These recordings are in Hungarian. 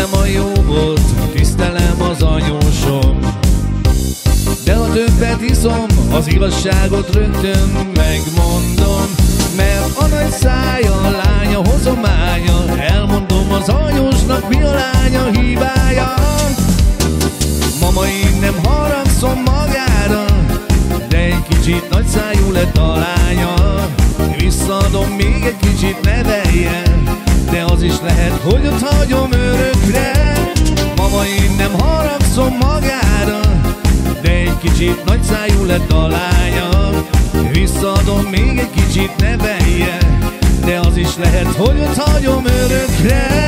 Szeretem a jó bort, tisztelem az anyósom, de ha többet iszom, az igazságot rögtön megmondom. Mert a nagy szája, a lánya hozománya, elmondom az anyósnak, mi a lánya hibája. Mama, én nem haragszom magára, de egy kicsit nagyszájú lett a lánya. Visszaadom még egy kicsit, neveljen, de az is lehet, hogy ott hagyom örökre. Mama, én nem haragszom magára, de egy kicsit nagyszájú lett a lánya. Visszaadom még egy kicsit, neveljen, de az is lehet, hogy ott hagyom örökre.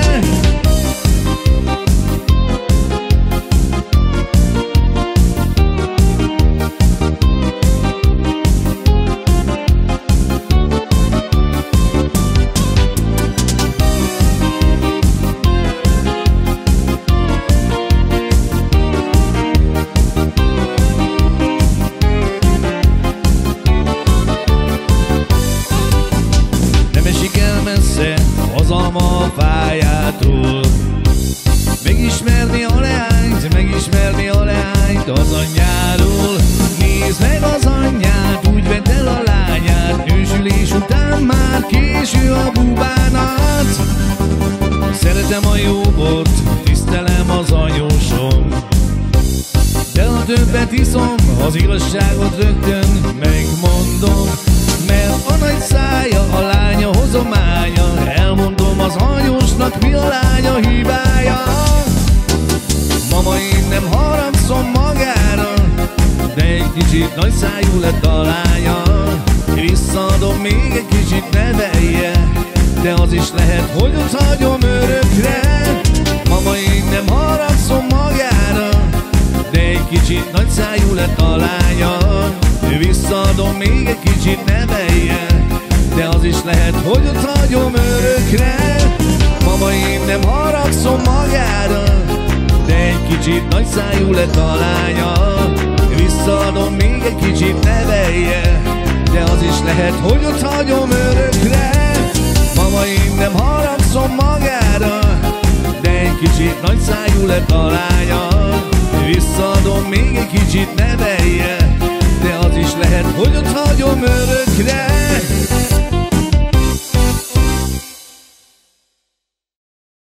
A pályától megismerni a leányt az anyjáról. Nézd meg az anyját, úgy vett el a lányát, nősülés után már késő a búbánat. Szeretem a jó bort, tisztelem az anyósom, de ha többet iszom, az igazságot rögtön megmondom. Mert a nagy szája, a lánya hozománya, elmondom az anyósnak, mi a lánya hibája. Mama, én nem haragszom magára, de egy kicsit nagyszájú lett a lánya. Visszaadom még egy kicsit, nevelje, de az is lehet, hogy ott hagyom örökre. Mama, én nem haragszom magára, de egy kicsit nagyszájú lett a lánya. Visszaadom még egy kicsit, nevelje, de az is lehet, hogy ott hagyom örökre. Mama, én nem haragszom magára, de egy kicsit nagyszájú lett a lánya. Visszaadom még egy kicsit, nevelje, de az is lehet, hogy ott hagyom örökre. Mama, én nem haragszom magára, de egy kicsit nagyszájú lett a lánya. Visszaadom még egy kicsit, nevelje, de az is lehet, hogy ott hagyom örökre.